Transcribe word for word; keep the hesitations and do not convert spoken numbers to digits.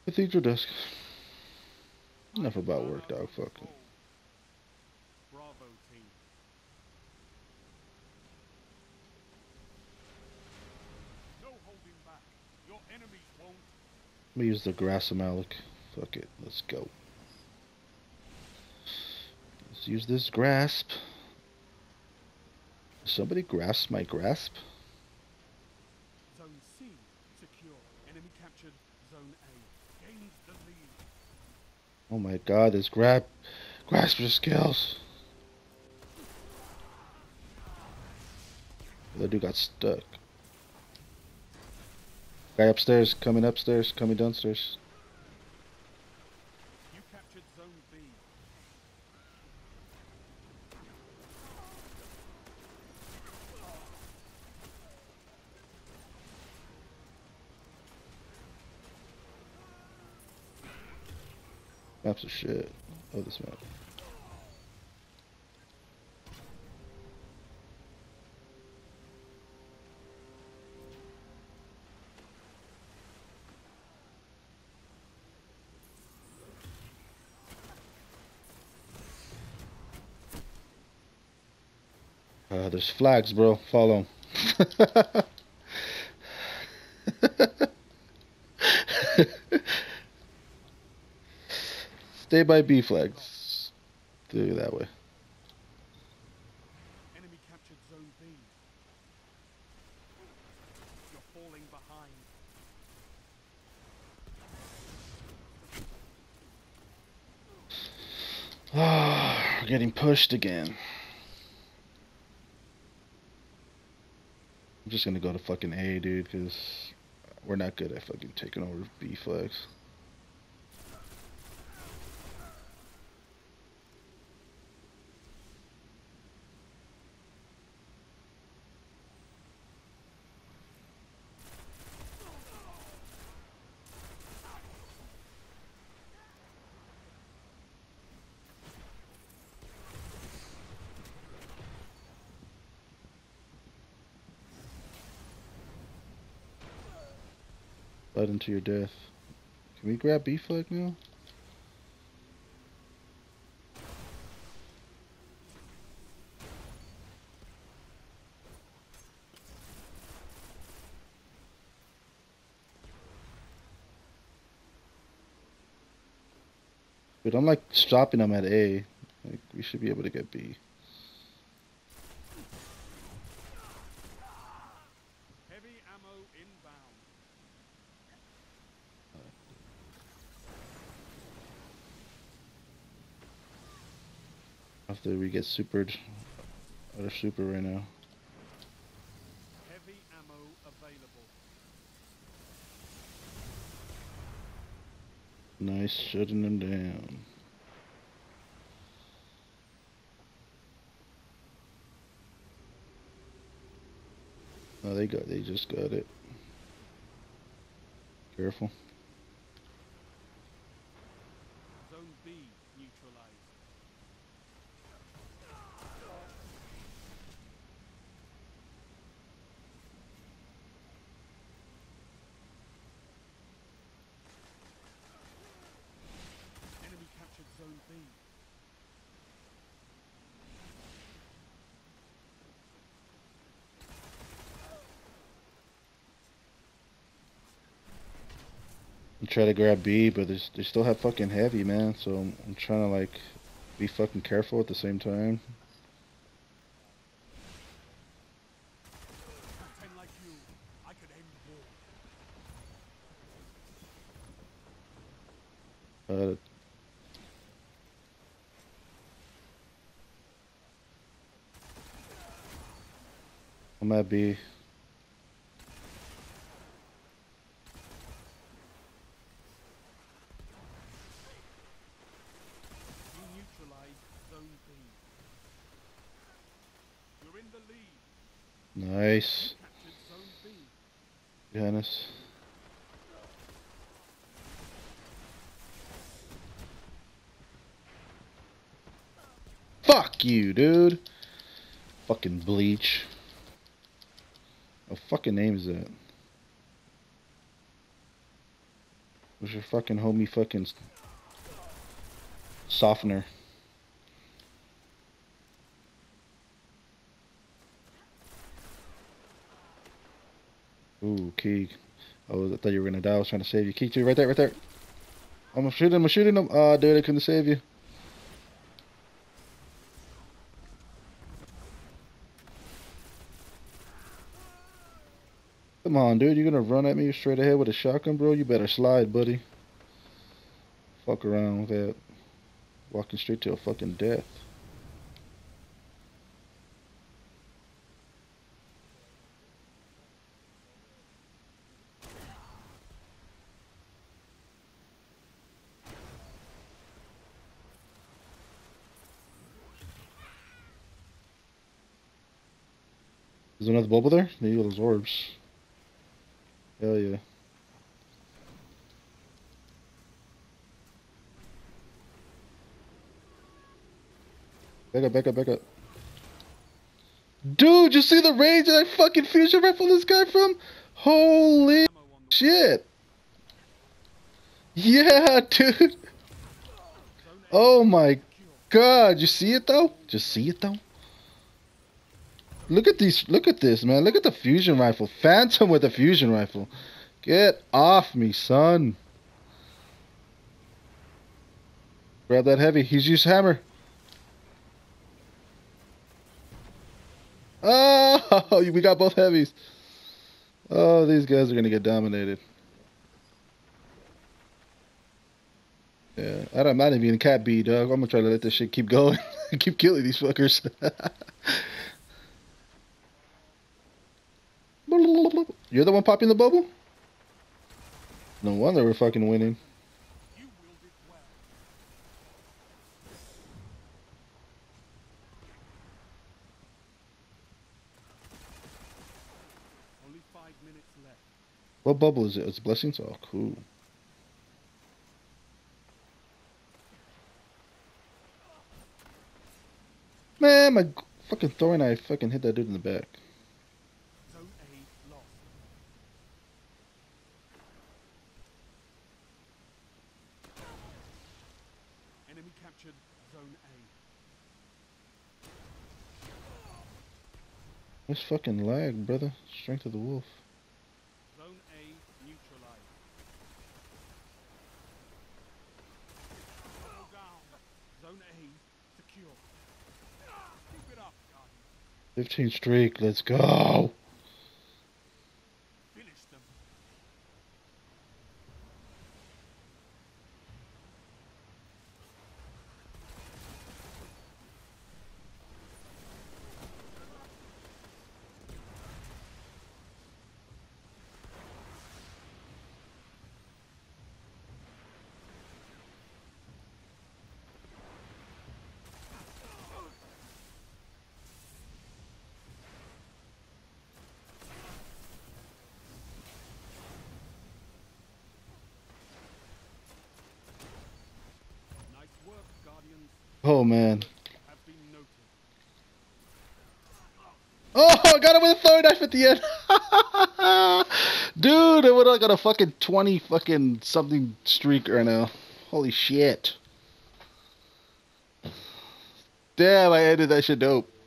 Cathedral desk. Enough about work, dog. Fucking. Bravo team. No holding back. Your enemies won't. Let me use the grass Malik. Fuck it. Let's go. Let's use this grasp. Somebody grasp my grasp? Zone C secure. Enemy captured Zone A. Gained the lead. Oh my god, this grab grasp your skills. That dude got stuck. Guy upstairs, coming upstairs, coming downstairs. You captured Zone B. Maps of shit. Oh, this map. Uh, there's flags, bro. Follow. Stay by B flags. Do it that way. Enemy captured Zone B. You're falling behind. Ah, we're getting pushed again. I'm just gonna go to fucking A, dude, because we're not good at fucking taking over B flags. Slide into your death. Can we grab B flag now? But I'm like stopping them at A. Like we should be able to get B. Heavy ammo inbound. After we get supered out of super right now. Heavy ammo available. Nice shutting them down. Oh, they got. They just got it. Careful. Zone B neutralized. Enemy captured Zone B. I'm trying to grab B, but they they still have fucking heavy, man. So I'm, I'm trying to like be fucking careful at the same time. Captain like you, I could end war. Uh, I'm at B. You neutralized Zone B. You're in the lead. Nice. Captured Zone B. Giannis. Fuck you, dude. Fucking bleach. What fucking name is that? Where's your fucking homie fucking softener? Ooh, Keeg. Oh, I thought you were gonna die. I was trying to save you. Keeg, two, right there, right there. I'm shooting him, I'm shooting him. Oh, dude, I couldn't save you. Come on, dude. You're gonna run at me straight ahead with a shotgun, bro? You better slide, buddy. Fuck around with that. Walking straight to a fucking death. Is there another bubble there? Maybe those orbs. Hell yeah. Back up, back up, back up. Dude, you see the range that I fucking fusion rifle this guy from? Holy shit. Yeah, dude. Oh my god. You see it though? Just see it though? Look at these. Look at this, man. Look at the fusion rifle. Phantom with a fusion rifle. Get off me, son. Grab that heavy. He's used hammer. Oh, we got both heavies. Oh, these guys are gonna get dominated. Yeah, I don't, I'm not even cat B, dog. I'm gonna try to let this shit keep going. Keep killing these fuckers. You're the one popping the bubble? No wonder we're fucking winning. You willed it well. Only five minutes left. What bubble is it? It's blessings? Oh, cool. Man, my fucking throwing knife fucking hit that dude in the back. Zone A lost. Enemy captured Zone A. This fucking lag, brother. Strength of the wolf. Zone A neutralized. Go down. Zone A secure. Keep it up, guys. fifteen streak. Let's go. Finish them. Nice work, Guardians. Oh, man. Have been noted. Oh, I got him with a throwing knife at the end. Dude, I would have got a fucking twenty fucking something streak right now. Holy shit. Damn, I ended that shit dope.